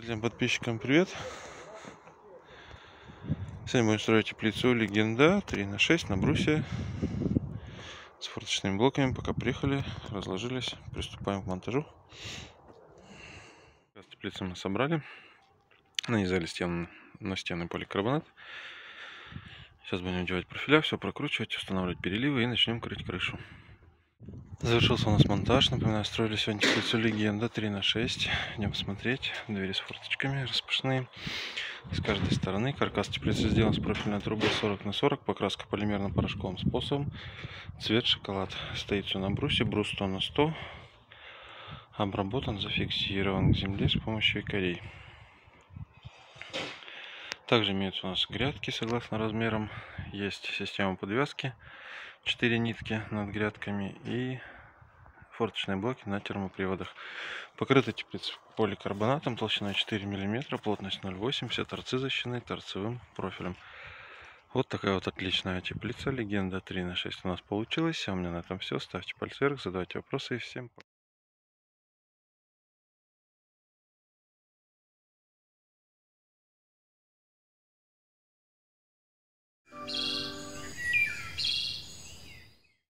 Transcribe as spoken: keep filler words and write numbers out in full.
Зрителям, подписчикам привет! Сегодня будем строить теплицу Легенда три на шесть на брусе с форточными блоками. Пока приехали, разложились, приступаем к монтажу. Теплицу мы собрали, нанизали стены, на стены поликарбонат. Сейчас будем делать профиля, все прокручивать, устанавливать переливы и начнем крыть крышу. Завершился у нас монтаж. Напоминаю, строили сегодня теплицу Легенда три на шесть. Идем смотреть. Двери с форточками распашные с каждой стороны. Каркас теплицы сделан с профильной трубой сорок на сорок. Покраска полимерно-порошковым способом. Цвет шоколад. Стоит все на брусе. Брус сто на сто. Обработан, зафиксирован к земле с помощью якорей. Также имеются у нас грядки согласно размерам. Есть система подвязки. четыре нитки над грядками и форточные блоки на термоприводах. Покрыта теплица поликарбонатом толщиной четыре миллиметра, плотность ноль восемь, все торцы защищены торцевым профилем. Вот такая вот отличная теплица Легенда три на шесть у нас получилась. А у меня на этом все. Ставьте пальцы вверх, задавайте вопросы и всем пока.